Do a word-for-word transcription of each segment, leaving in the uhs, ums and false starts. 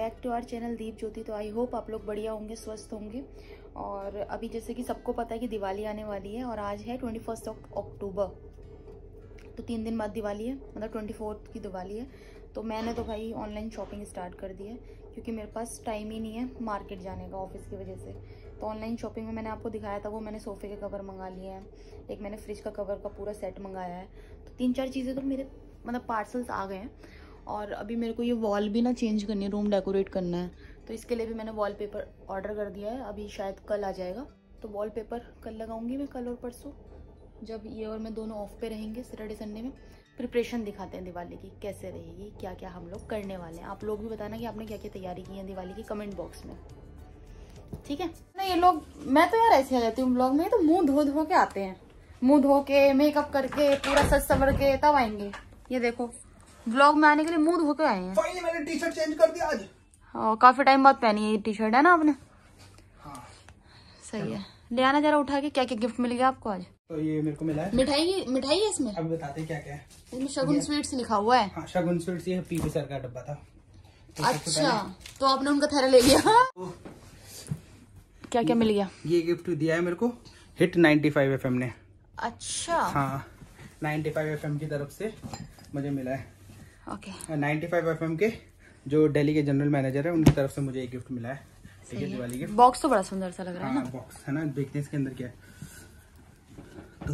Back to our channel Deep Jyoti. तो I hope आप लोग बढ़िया होंगे, स्वस्थ होंगे। और अभी जैसे कि सबको पता है कि दिवाली आने वाली है और आज है ट्वेंटी फर्स्ट अक्टूबर, तो तीन दिन बाद दिवाली है, मतलब ट्वेंटी फोर्थ की दिवाली है। तो मैंने तो भाई ऑनलाइन शॉपिंग स्टार्ट कर दी है क्योंकि मेरे पास टाइम ही नहीं है मार्केट जाने का ऑफिस की वजह से। तो ऑनलाइन शॉपिंग में मैंने आपको दिखाया था, वो मैंने सोफ़े के कवर मंगा लिए हैं, एक मैंने फ्रिज का कवर का पूरा सेट मंगाया है। तो तीन चार चीज़ें तो मेरे मतलब पार्सल्स आ गए हैं। और अभी मेरे को ये वॉल भी ना चेंज करनी है, रूम डेकोरेट करना है, तो इसके लिए भी मैंने वॉलपेपर ऑर्डर कर दिया है। अभी शायद कल आ जाएगा, तो वॉलपेपर कल लगाऊंगी मैं, कल और परसों, जब ये और मैं दोनों ऑफ पे रहेंगे सैटरडे संडे में। प्रिपरेशन दिखाते हैं दिवाली की कैसे रहेगी, क्या क्या हम लोग करने वाले हैं। आप लोग भी बताना कि आपने क्या क्या तैयारी की है दिवाली की, कमेंट बॉक्स में, ठीक है ना। ये लोग, मैं तो यार ऐसे आ जाती हूँ ब्लॉग में, तो मुंह धो धो के आते हैं, मुंह धो के मेकअप करके पूरा सज सवर के तब आएंगे। ये देखो व्लॉग में आने के लिए मुंह धो के आए हैं। फाइनली मैंने टी शर्ट चेंज कर दिया आज। हाँ, काफी टाइम बाद पहनी है ये टी शर्ट, है ना आपने? हाँ सही है। ले आना जरा उठा के, क्या क्या गिफ्ट मिल गया आपको आज? तो ये मेरे को मिला है मिठाई। मिठाई है इसमें? अभी बताते हैं क्या क्या है इसमें शगुन स्वीट्स लिखा हुआ है। हाँ, शगुन स्वीट्स, ये पीवी सर का डब्बा था। तो अच्छा, तो आपने उनका थैला ले लिया। तो क्या क्या मिल गया? ये गिफ्ट दिया है मेरे को हिट नाइन्टी फाइव एफ एम ने। अच्छा हाँ, नाइन्टी फाइव एफ एम की तरफ से मुझे मिला है। ओके। नाइन्टी फाइव एफ एम के जो दिल्ली के जनरल मैनेजर है, उनकी तरफ से मुझे एक गिफ्ट मिला है। ठीक है, दिवाली गिफ्ट। बॉक्स तो बड़ा सुंदर सा लग रहा है ना। बॉक्स है ना, देखते हैं इसके अंदर क्या है। तो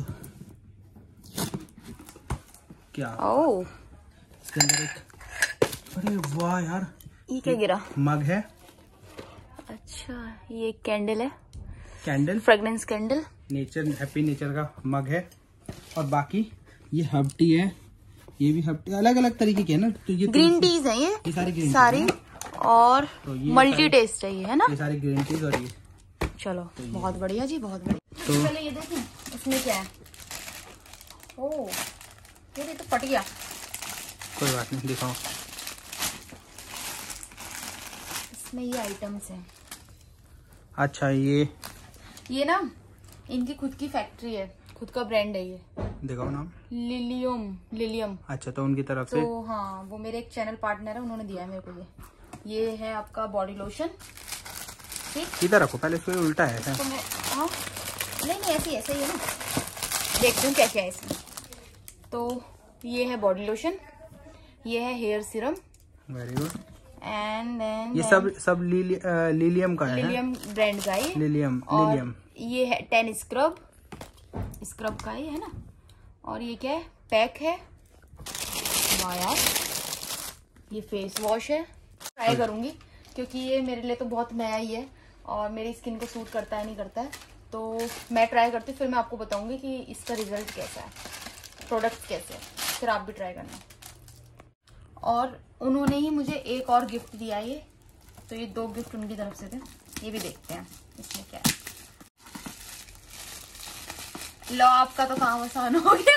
क्या ओह, इसके अंदर एक, अरे वाह यार, ये क्या गिरा? मग है। अच्छा, ये एक कैंडल है, candle, fragrance candle, nature happy nature का मग है। और बाकी ये हर्ब टी है, ये भी हर्ब टी, अलग अलग तरीके के है ना। तो ये ग्रीन टीज है, ये ये सारी ग्रीन सारी, और तो मल्टी टेस्ट है ये, है ना? ये सारी ग्रीन टीज। और ये चलो तो बहुत बढ़िया जी, बहुत बढ़िया। तो पहले ये देखें इसमें क्या है। ओह ये तो फट गया। कोई बात नहीं, दिखाओ। इसमें ये आइटम्स हैं। अच्छा, ये ये ना इनकी खुद की फैक्ट्री है, खुद का ब्रांड है ये। दिखाओ नाम। लिलियम लिलियम अच्छा, तो उनकी तरफ से। तो हाँ, वो मेरे एक चैनल पार्टनर है, उन्होंने दिया है मेरे को ये। ये है आपका बॉडी लोशन। ठीक, इधर रखो पहले, इसको उल्टा है क्या? तो मैं, हाँ नहीं नहीं ऐसे ही ऐसे ही है ना। देखते हैं क्या क्या है इसमें। तो ये है बॉडी लोशन, ये है hair serum. Very good. And then ये सब सब लिली, आ, लिलियम का है। लिलियम ब्रांड का है। लिलियम और लिलियम ये है टेन स्क्रब, स्क्रब का ही है ना। और ये क्या है, पैक है। वाह यार, ये फेस वॉश है। ट्राई करूंगी क्योंकि ये मेरे लिए तो बहुत नया ही है और मेरी स्किन को सूट करता है नहीं करता है। तो मैं ट्राई करती हूँ, फिर मैं आपको बताऊंगी कि इसका रिजल्ट कैसा है, प्रोडक्ट कैसे है, फिर आप भी ट्राई करना। और उन्होंने ही मुझे एक और गिफ्ट दिया है, ये तो ये दो गिफ्ट उनकी तरफ से थे। ये भी देखते हैं इसमें क्या है। लो, आपका तो काम आसान हो गया।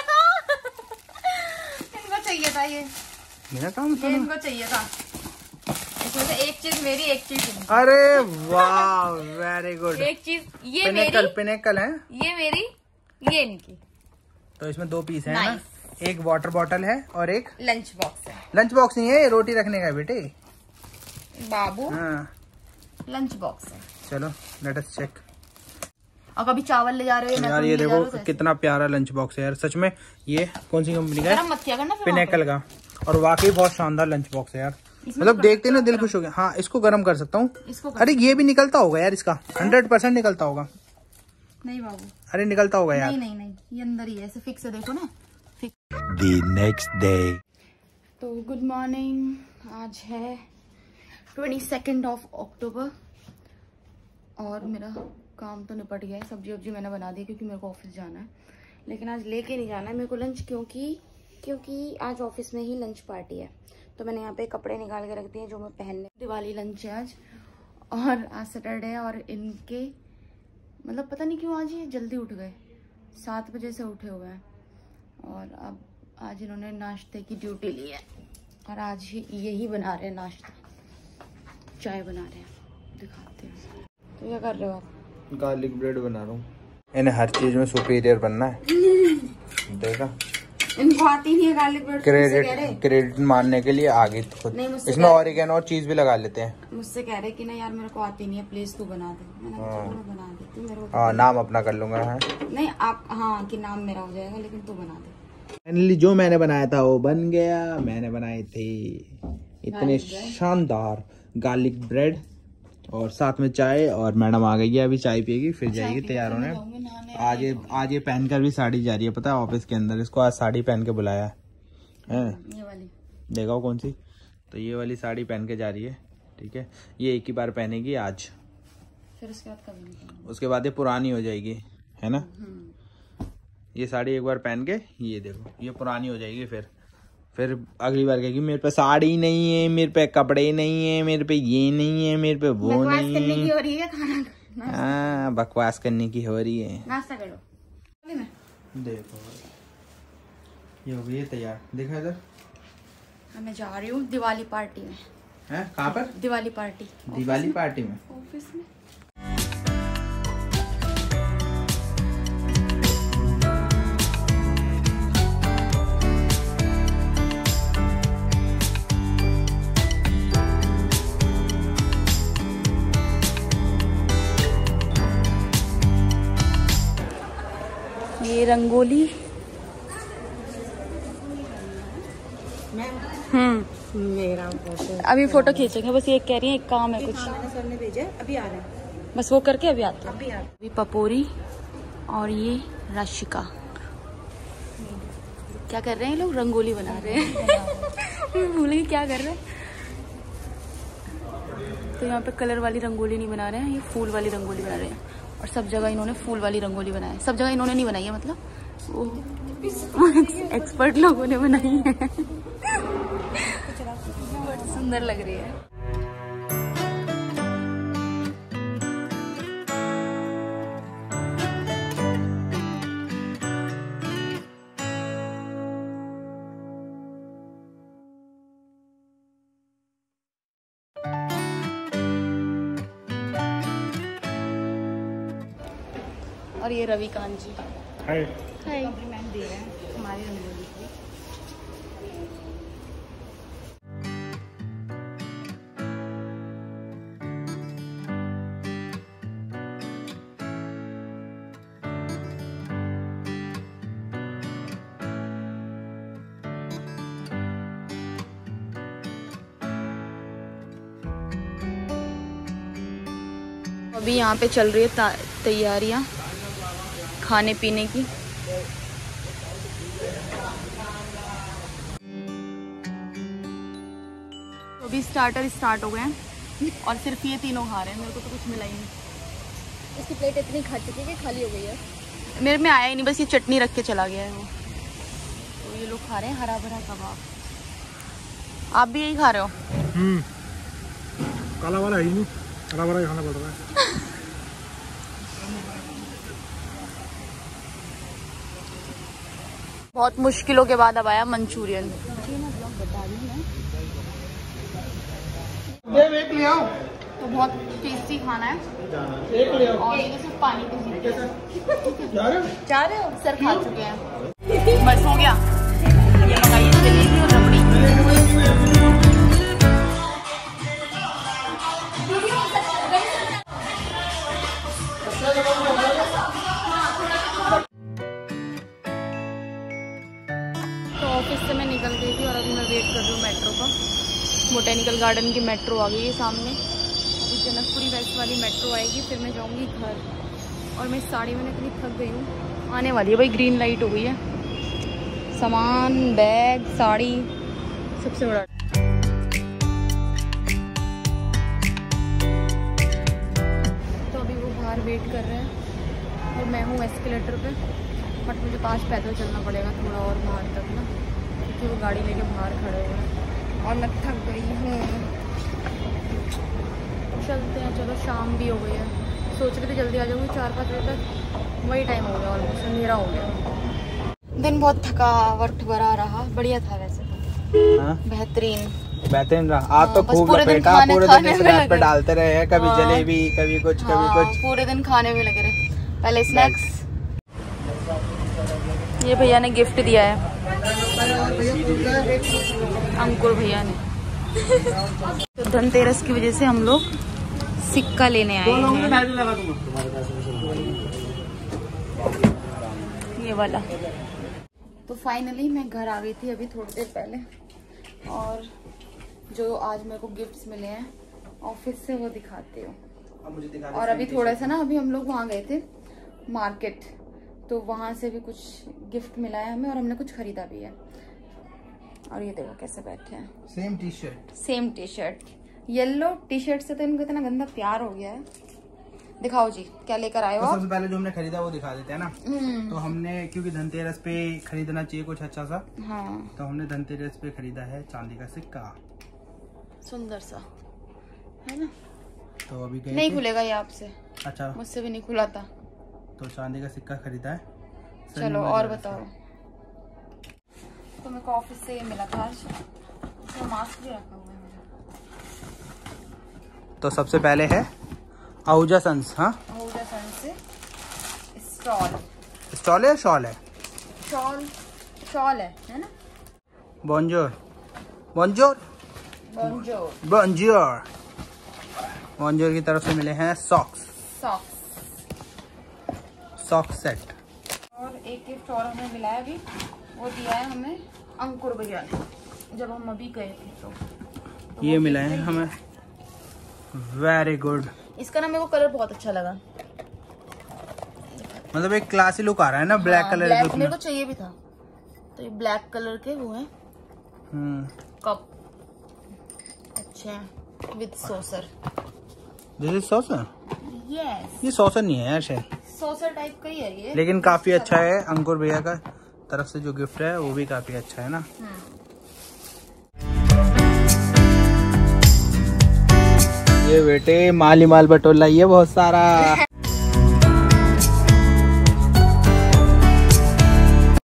इनको चाहिए था ये, मेरा काम ये इनको चाहिए था। इसमें से एक चीज मेरी, एक चीज इनकी। अरे वाह, वेरी गुड। एक चीज ये पिनेकल, मेरी, पिनेकल है ये मेरी, ये इनकी। तो इसमें दो पीस है ना, Nice. एक वाटर बॉटल है और एक लंच बॉक्स है। लंच बॉक्स नहीं है, ये रोटी रखने का है बेटे बाबू। हाँ, लंच बॉक्स है। चलो लेट अस चेक। और कभी चावल ले जा रहे हो यार, ये देखो कितना प्यारा लंच बॉक्स है यार, सच में। ये कौन सी कंपनी का है? मत किया करना, पिनेकल का। और वाकई बहुत शानदार लंच बॉक्स है यार, मतलब देखते ना दिल खुश हो गया। हाँ, इसको गर्म कर सकता हूँ। अरे ये भी निकलता होगा यार, इसका हंड्रेड परसेंट निकलता होगा। नहीं बाबू, अरे निकलता होगा यार। नहीं नहीं नहीं, ये अंदर ही है, ऐसे फिक्स है, देखो ना। The next day. तो गुड मॉर्निंग, आज है ट्वेंटी सेकेंड ऑफ अक्टूबर और मेरा काम तो निपट गया है। सब्जी वब्जी मैंने बना दी क्योंकि मेरे को ऑफिस जाना है, लेकिन आज लेके नहीं जाना है मेरे को लंच, क्योंकि क्योंकि आज ऑफिस में ही लंच पार्टी है। तो मैंने यहाँ पे कपड़े निकाल के रख दिए जो मैं पहनने। दिवाली लंच है आज, और आज सैटरडे है। और इनके मतलब पता नहीं क्यों आज ये जल्दी उठ गए, सात बजे से उठे हुए हैं। और अब आज इन्होंने नाश्ते की ड्यूटी ली है और आज ही यही बना रहे हैं नाश्ता, चाय बना रहे हैं, दिखाते हैं। तो क्या कर रहे हो आप? गार्लिक ब्रेड बना रहा हूँ। इन्हें हर चीज में सुपीरियर बनना है। देखा, इनको आती नहीं है गार्लिक ब्रेड। क्रेडिट क्रेडिट मारने के लिए आगे खुद इसमें ऑरिगेनो और चीज भी लगा लेते हैं। मुझसे कह रहे कि ना यार मेरे को आती नहीं है, प्लीज तू बना दे। मैंने कहा चलो मैं बना देती हूँ, मेरे को हाँ नाम अपना कर लूंगा। है नहीं आप हाँ कि नाम मेरा हो जाएगा, लेकिन तू बना दे। फाइनली जो मैंने बनाया था वो बन गया। मैंने बनाए थे इतने शानदार गार्लिक ब्रेड और साथ में चाय। और मैडम आ गई है, अभी चाय पिएगी फिर जाएगी तैयार होने। आज ये आज ये पहनकर भी साड़ी जा रही है, पता है ऑफिस के अंदर। इसको आज साड़ी पहन के बुलाया है। ये वाली देखो कौन सी, तो ये वाली साड़ी पहन के जा रही है। ठीक है, ये एक ही बार पहनेगी आज, फिर उसके बाद कभी नहीं। उसके बाद ये पुरानी हो जाएगी, है ना। ये साड़ी एक बार पहन के ये देखो ये पुरानी हो जाएगी। फिर फिर अगली बार कहेगी मेरे पे साड़ी नहीं है, मेरे पे कपड़े नहीं है, मेरे पे ये नहीं है, मेरे पे वो नहीं है। की हो रही है खाना। हाँ बकवास करने की हो रही है। नाश्ता करो। देखो ये हो गई है तैयार। देखा इधर, मैं जा रही हूँ दिवाली पार्टी में। है कहाँ पर? दिवाली पार्टी। दिवाली पार्टी में ऑफिस में। ये रंगोली हम्म मेरा फोटो अभी फोटो खींचेंगे। बस ये कह रही है एक काम है कुछ। सर ने भेजा अभी आ रहे हैं, बस वो करके अभी आते हैं। अभी आ अभी पपोरी और ये राशिका क्या कर रहे हैं? लोग रंगोली बना रहे हैं। भूल गई क्या कर रहे हैं। तो यहाँ पे कलर वाली रंगोली नहीं बना रहे हैं, ये फूल वाली रंगोली बना रहे हैं। और सब जगह इन्होंने फूल वाली रंगोली बनाई है। सब जगह इन्होंने नहीं बनाई है, मतलब वो एक्सपर्ट लोगों ने बनाई है। बहुत सुंदर लग रही है। और ये रविकांत जी हाय हाय कॉम्प्लीमेंट दे रहे हैं हमारी रंगोली को। अभी यहाँ पे चल रही है तैयारियाँ खाने पीने की। तो अभी स्टार्टर स्टार्ट हो गए हैं और सिर्फ ये तीनों खा रहे हैं। मेरे को तो कुछ मिला ही नहीं। इसकी प्लेट इतनी खा चुकी है कि खाली हो गई है। मेरे में आया ही नहीं, बस ये चटनी रख के चला गया है वो। तो ये लोग खा रहे हैं हरा भरा कबाब। आप भी यही खा रहे हो? हम्म काला वाला ही नहीं, हरा भरा खाना पड़ रहा है। बहुत मुश्किलों के बाद अब आया मंचूरियन। एक ले आओ। तो बहुत टेस्टी खाना है। एक ले आओ। और ये सिर्फ पानी पी जा रहे हो? जा रहे हो? सर खा चुके हैं, बस हो गया। ये मंगाइए जलेबी और रबड़ी। ऑफिस से मैं निकल गई थी और अभी मैं वेट कर रही हूँ मेट्रो का। बोटेनिकल गार्डन की मेट्रो आ गई है सामने। अभी जनकपुरी वेस्ट वाली मेट्रो आएगी, फिर मैं जाऊँगी घर। और मैं साड़ी में इतनी थक गई हूँ, आने वाली है भाई। ग्रीन लाइट हो गई है। सामान, बैग, साड़ी, सबसे बड़ा। तो अभी वो बाहर वेट कर रहे हैं और मैं हूँ एस्केलेटर पे। बट मुझे पास पैदल चलना पड़ेगा थोड़ा और बाहर तक ना, क्योंकि वो गाड़ी लेके बाहर खड़े हुए हैं और मैं थक गई हूँ। चलते हैं, चलो शाम भी हो गई है। सोच रहे थे जल्दी आ जाऊँगी चार पाँच बजे तक, वही टाइम हो गया ऑलमोस्ट, अंधेरा हो गया। दिन बहुत थकावट भरा रहा, बढ़िया था वैसे तो। बेहतरीन बेहतरीन रहा। आप तो खूब लपेटा, पूरे दिन स्नैप पे डालते रहे हैं, कभी जलेबी, कभी कुछ कभी कुछ, पूरे दिन खाने में लगे रहे। पहले स्नैक्स, ये भैया ने गिफ्ट दिया है अंकुर भैया ने। तो धनतेरस की वजह से हम लोग सिक्का लेने आए हैं, ये वाला। तो फाइनली मैं घर आ गई थी अभी थोड़ी देर पहले, और जो आज मेरे को गिफ्ट्स मिले हैं ऑफिस से वो दिखाती हूँ। और अभी थोड़ा सा ना, अभी हम लोग वहाँ गए थे मार्केट, तो वहाँ से भी कुछ गिफ्ट मिला है हमें और हमने कुछ खरीदा भी है। और ये देखो कैसे बैठे हैं, same T shirt same T shirt, yellow T shirt से तो इनको इतना गंदा प्यार हो गया है। दिखाओ जी क्या लेकर आए हो तो आप? सबसे पहले जो हमने खरीदा वो दिखा देते हैं ना। तो हमने, क्योंकि धनतेरस पे खरीदना चाहिए कुछ अच्छा सा, हाँ तो हमने धनतेरस पे खरीदा है चांदी का सिक्का, सुंदर सा है ना। तो अभी गए नहीं थे। खुलेगा ये आपसे, अच्छा, मुझसे भी नहीं खुला था। तो चांदी का सिक्का खरीदा है। चलो और बताओ। तो मेरे को ऑफिस से ये मिला था आज, इसमें मास्क भी रखा हुआ है मेरा। तो सबसे पहले है आहूजा सन्स। हाँ, आहूजा सन से स्टॉल, स्टॉल है, शॉल है, शॉल शॉल है है ना। Bonjour Bonjour Bonjour Bonjour Bonjour की तरफ से मिले हैं सॉक्स, सॉक्स। Sock set. और एक गिफ्ट और हमें मिला है अभी, वो दिया है हमें अंकुर भैया ने, जब हम अभी गए थे तो, तो ये मिला है हमें, वेरी गुड। इसका ना मेरे को कलर बहुत अच्छा लगा, मतलब एक क्लासी लुक आ रहा है ना, ब्लैक हाँ, कलर ब्लैक मेरे को चाहिए भी था। तो ये ब्लैक कलर के वो है कप, अच्छा with saucer. This is saucer. Yes, ये सॉसर नहीं है यार शायद, सॉसर टाइप का ही है ये, लेकिन काफी अच्छा है। अंकुर भैया का तरफ से जो गिफ्ट है वो भी काफी अच्छा है ना। ये बेटे माल ही माल बटोर लाइए बहुत सारा।